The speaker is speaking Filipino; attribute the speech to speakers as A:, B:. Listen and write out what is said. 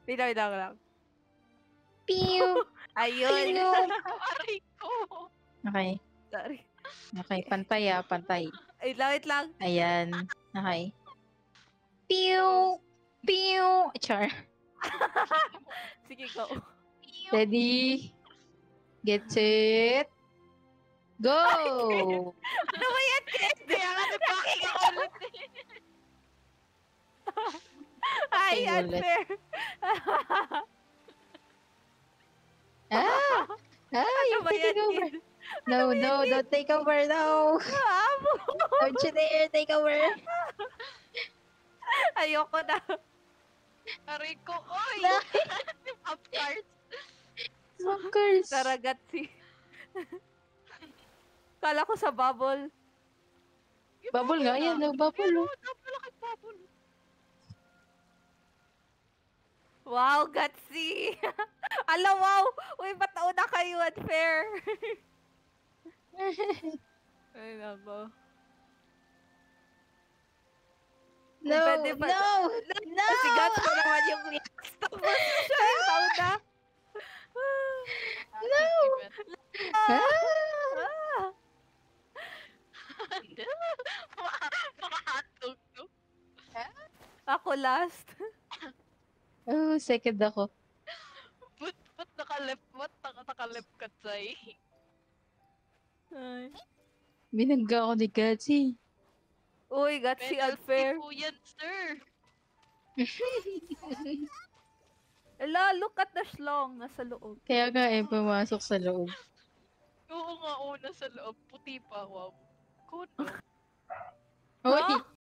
A: Wait lang.
B: Pew!
A: Ayun.
B: Pew!
C: Aray ko.
B: Okay.
A: Sorry.
B: Okay, pantay pantay.
A: Wait lang.
B: Ayan. Okay. Pew! Pew! Char.
A: Sige, go.
B: Ready? Get set. Go!
A: Ano ba yan, Kid?
C: Kaya nga nagpacking ako ulit eh.
A: Ay,
B: Okay, ulit.
A: unfair.
B: You're
A: ba yan,
B: taking over.
A: Kid?
B: No, don't take over, no.
A: Amo.
B: Don't you dare take over.
A: Ayoko na.
C: Aray ko. Oy!
B: No.
C: Up cards.
B: Of course.
A: Karagatsi. Kala ko sa bubble.
B: Bubble nga, yan, no, bubble.
C: Pero,
B: Oh.
C: napalaki bubble.
A: Wow, Gatsi! Ala, wow! Uy, ba't nauna kayo? Unfair! Ay, nako.
B: No,
A: Pwede ba-
B: no, no.
A: Si Gats ko naman yung last. Tapos siya yung nauna.
B: No.
A: Ah!
C: Mga hotdog to.
A: Ako last.
B: Oh, second ako.
C: Ba't naka-left ka, Tsai?
A: Ay.
B: Binangga ako ni Gatsy.
A: Uy, Gatsi, unfair.
C: Po yan, sir.
A: Ala, look at the schlong. Nasa loob.
B: Kaya nga pumasok sa loob.
C: Oo nga, una sa loob. Puti pa, wow. Kuno.
B: Hoy,
A: Huh?